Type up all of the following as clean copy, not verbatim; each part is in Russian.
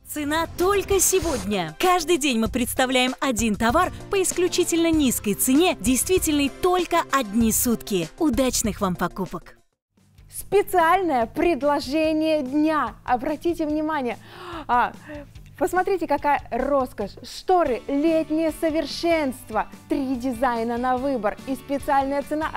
Цена только сегодня. Каждый день мы представляем один товар по исключительно низкой цене, действительной только одни сутки. Удачных вам покупок! Специальное предложение дня. Обратите внимание. Посмотрите, какая роскошь. Шторы «Летнее совершенство». 3 дизайна на выбор. И специальная цена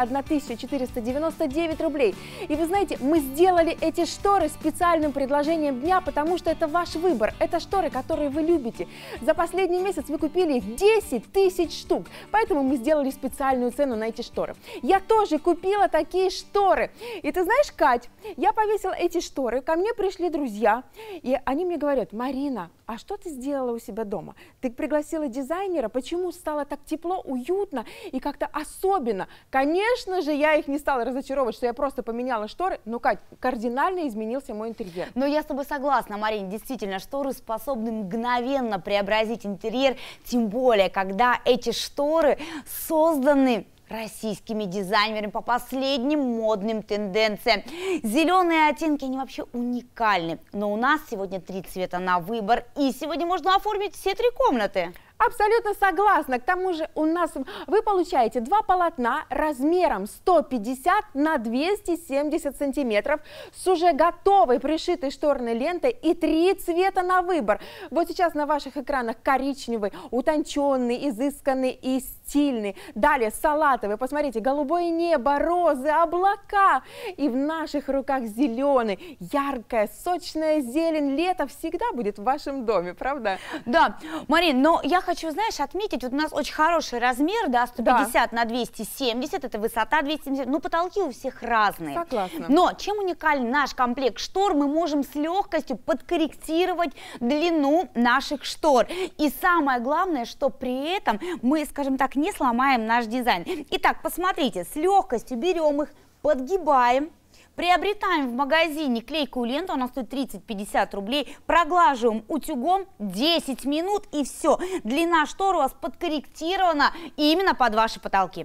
1499 рублей. И вы знаете, мы сделали эти шторы специальным предложением дня, потому что это ваш выбор. Это шторы, которые вы любите. За последний месяц вы купили их 10 тысяч штук. Поэтому мы сделали специальную цену на эти шторы. Я тоже купила такие шторы. И ты знаешь, Кать, я повесила эти шторы. Ко мне пришли друзья. И они мне говорят: Марина, а что ты сделала у себя дома? Ты пригласила дизайнера, почему стало так тепло, уютно и как-то особенно? Конечно же, я их не стала разочаровывать, что я просто поменяла шторы, но, Кать, кардинально изменился мой интерьер. Но я с тобой согласна, Марин, действительно, шторы способны мгновенно преобразить интерьер, тем более, когда эти шторы созданы российскими дизайнерами по последним модным тенденциям. Зеленые оттенки, они вообще уникальны. Но у нас сегодня 3 цвета на выбор, и сегодня можно оформить все 3 комнаты. Абсолютно согласна. К тому же у нас вы получаете 2 полотна размером 150 на 270 сантиметров с уже готовой пришитой шторной лентой и 3 цвета на выбор. Вот сейчас на ваших экранах коричневый, утонченный, изысканный и стильный. Далее салатовый. Посмотрите, голубое небо, розы, облака. И в наших руках зеленый. Яркая, сочная зелень. Лето всегда будет в вашем доме, правда? Да, Марин, но я хочу, знаешь, отметить, вот у нас очень хороший размер, да, 150 на 270, это высота 270, но потолки у всех разные. Согласна. Но чем уникален наш комплект штор, мы можем с легкостью подкорректировать длину наших штор. И самое главное, что при этом мы, скажем так, не сломаем наш дизайн. Итак, посмотрите, с легкостью берем их, подгибаем. Приобретаем в магазине клейкую ленту, она стоит 30-50 рублей, проглаживаем утюгом 10 минут и все. Длина штор у вас подкорректирована именно под ваши потолки.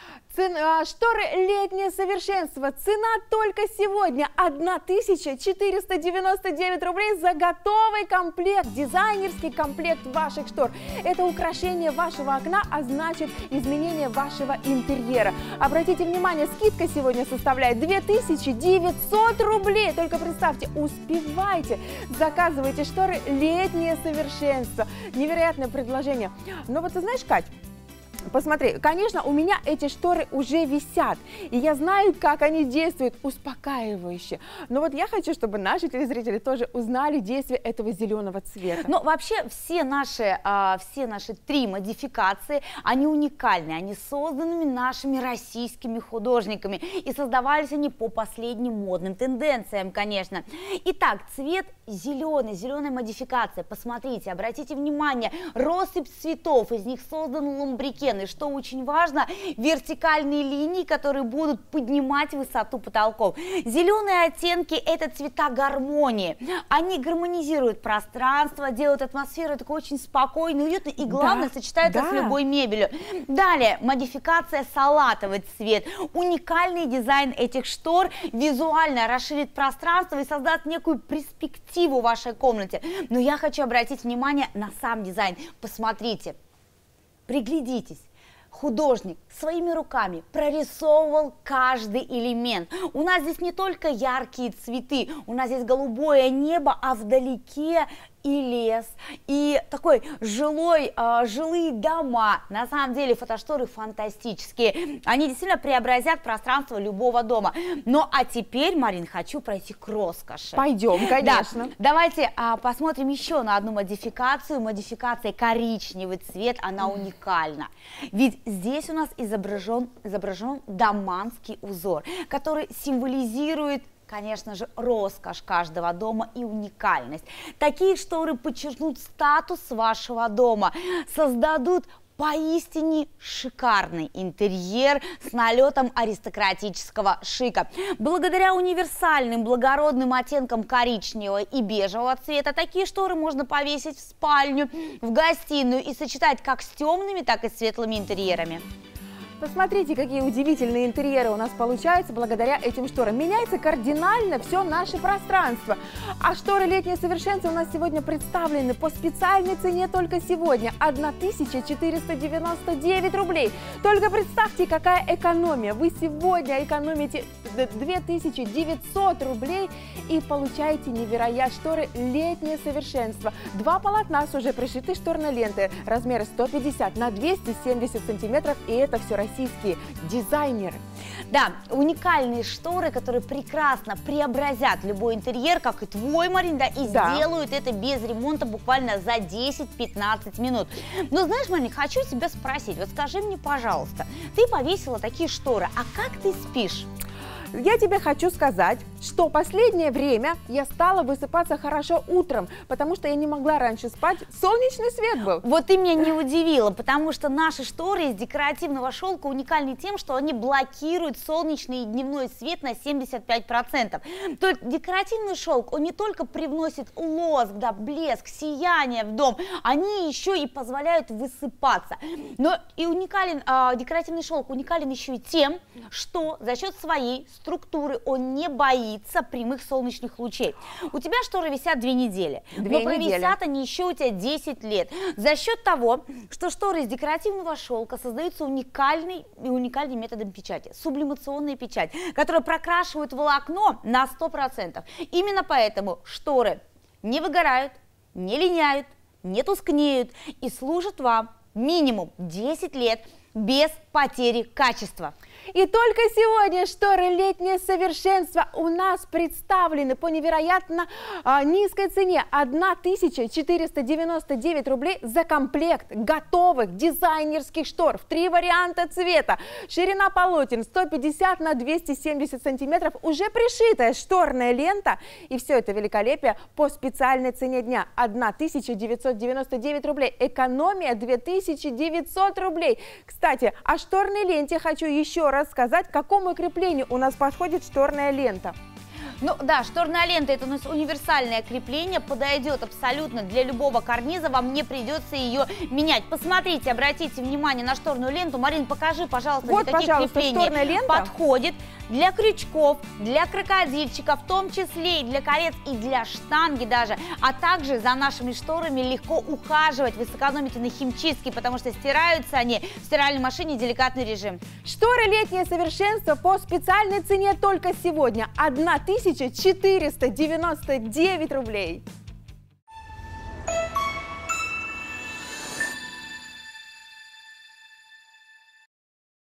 Шторы «Летнее совершенство». Цена только сегодня 1499 рублей за готовый комплект, дизайнерский комплект ваших штор. Это украшение вашего окна, а значит изменение вашего интерьера. Обратите внимание, скидка сегодня составляет 2900 рублей. Только представьте, успевайте, заказывайте шторы «Летнее совершенство». Невероятное предложение. Но вот ты знаешь, Кать, посмотри, конечно, у меня эти шторы уже висят, и я знаю, как они действуют успокаивающе. Но вот я хочу, чтобы наши телезрители тоже узнали действие этого зеленого цвета. Ну, вообще, все наши 3 модификации, они уникальны, они созданы нашими российскими художниками, и создавались они по последним модным тенденциям, конечно. Итак, цвет зеленый, зеленая модификация. Посмотрите, обратите внимание, россыпь цветов, из них создан ламбрикен. И что очень важно, вертикальные линии, которые будут поднимать высоту потолков. Зеленые оттенки – это цвета гармонии. Они гармонизируют пространство, делают атмосферу такой очень спокойной, уютной и, главное, сочетаются с любой мебелью. Далее, модификация салатовый цвет. Уникальный дизайн этих штор визуально расширит пространство и создаст некую перспективу в вашей комнате. Но я хочу обратить внимание на сам дизайн. Посмотрите. Приглядитесь, художник своими руками прорисовывал каждый элемент. У нас здесь не только яркие цветы, у нас здесь голубое небо, а вдалеке и лес, и такой жилые дома. На самом деле фотошторы фантастические. Они действительно преобразят пространство любого дома. Ну а теперь, Марин, хочу пройти к роскоши. Пойдем, конечно. Да. Давайте посмотрим еще на одну модификацию. Модификация коричневый цвет, она уникальна. Ведь здесь у нас изображен даманский узор, который символизирует, конечно же, роскошь каждого дома и уникальность. Такие шторы подчеркнут статус вашего дома, создадут поистине шикарный интерьер с налетом аристократического шика. Благодаря универсальным благородным оттенкам коричневого и бежевого цвета такие шторы можно повесить в спальню, в гостиную и сочетать как с темными, так и с светлыми интерьерами. Посмотрите, какие удивительные интерьеры у нас получаются благодаря этим шторам. Меняется кардинально все наше пространство. А шторы «Летнее совершенство» у нас сегодня представлены по специальной цене только сегодня. 1499 рублей. Только представьте, какая экономия. Вы сегодня экономите 2900 рублей и получаете невероятные шторы «Летнее совершенство». Два полотна уже пришиты шторной лентой. Размеры 150 на 270 сантиметров. И это все российские дизайнеры. Да, уникальные шторы, которые прекрасно преобразят любой интерьер, как и твой, Марин, да, и сделают это без ремонта буквально за 10-15 минут. Но знаешь, Марин, хочу тебя спросить, вот скажи мне, пожалуйста, ты повесила такие шторы, а как ты спишь? Я тебе хочу сказать, что последнее время я стала высыпаться хорошо утром, потому что я не могла раньше спать, солнечный свет был. Вот ты меня не удивила, потому что наши шторы из декоративного шелка уникальны тем, что они блокируют солнечный и дневной свет на 75%. То есть декоративный шелк, он не только привносит лоск, да, блеск, сияние в дом, они еще и позволяют высыпаться. Но и декоративный шелк уникален еще и тем, что за счет своей структуры он не боится прямых солнечных лучей. У тебя шторы висят 2 недели, но провисят они еще у тебя 10 лет. За счет того, что шторы из декоративного шелка создаются уникальным методом печати, сублимационная печать, которая прокрашивает волокно на 100%. Именно поэтому шторы не выгорают, не линяют, не тускнеют и служат вам минимум 10 лет без потери качества. И только сегодня шторы «Летнее совершенство» у нас представлены по невероятно низкой цене. 1499 рублей за комплект готовых дизайнерских штор в 3 варианта цвета. Ширина полотен 150 на 270 сантиметров, уже пришитая шторная лента. И все это великолепие по специальной цене дня. 1999 рублей. Экономия 2900 рублей. Кстати, о шторной ленте хочу еще раз сказать, к какому креплению у нас подходит шторная лента. Ну да, шторная лента — это у нас универсальное крепление, подойдет абсолютно для любого карниза, вам не придется ее менять. Посмотрите, обратите внимание на шторную ленту. Марин, покажи, пожалуйста, вот, для каких креплений подходит. Для крючков, для крокодильчиков, в том числе и для колец, и для штанги даже. А также за нашими шторами легко ухаживать. Вы сэкономите на химчистке, потому что стираются они в стиральной машине, деликатный режим. Шторы «Летнее совершенство» по специальной цене только сегодня. 1499 рублей.